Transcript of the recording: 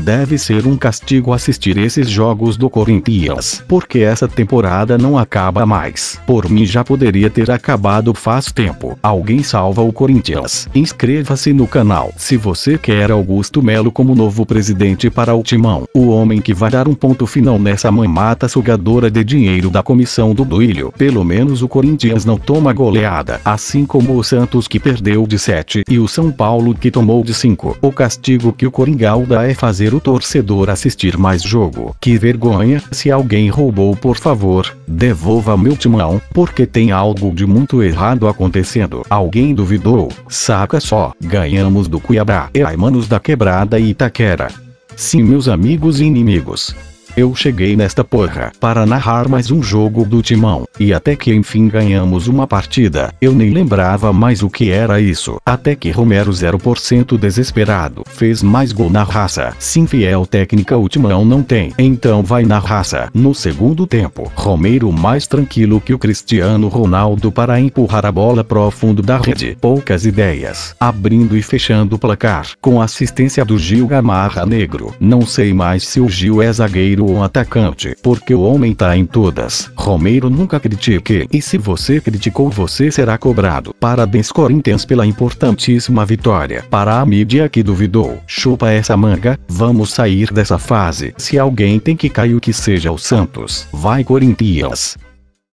deve ser um castigo assistir esses jogos do Corinthians, porque essa temporada não acaba mais. Por mim já poderia ter acabado faz tempo. Alguém salva o Corinthians. Inscreva-se no canal se você quer Augusto Melo como novo presidente para o Timão. O homem que vai dar um ponto final nessa mamata sugadora de dinheiro da comissão do Duílio. Pelo menos o Corinthians não toma goleada, assim como o Santos que perdeu de 7 e o São Paulo que tomou de 5. O castigo que o Coringão dá é fazer o torcedor assistir mais jogo. Que vergonha! Se alguém roubou, por favor, devolva meu Timão, porque tem algo de muito errado acontecendo. Alguém duvidou? Saca só, ganhamos do Cuiabá e Manos da Quebrada e Itaquera. Sim, meus amigos e inimigos. Eu cheguei nesta porra para narrar mais um jogo do Timão, e até que enfim ganhamos uma partida. Eu nem lembrava mais o que era isso, até que Romero 0% desesperado fez mais gol na raça. Sim, fiel técnica o Timão não tem, então vai na raça. No segundo tempo, Romero mais tranquilo que o Cristiano Ronaldo para empurrar a bola pro fundo da rede. Poucas ideias, abrindo e fechando o placar, com assistência do Gil Gamarra Negro. Não sei mais se o Gil é zagueiro ou atacante, porque o homem tá em todas. Romero nunca critique, e se você criticou você será cobrado. Parabéns Corinthians pela importantíssima vitória. Para a mídia que duvidou, chupa essa manga, vamos sair dessa fase. Se alguém tem que cair, que seja o Santos. Vai Corinthians!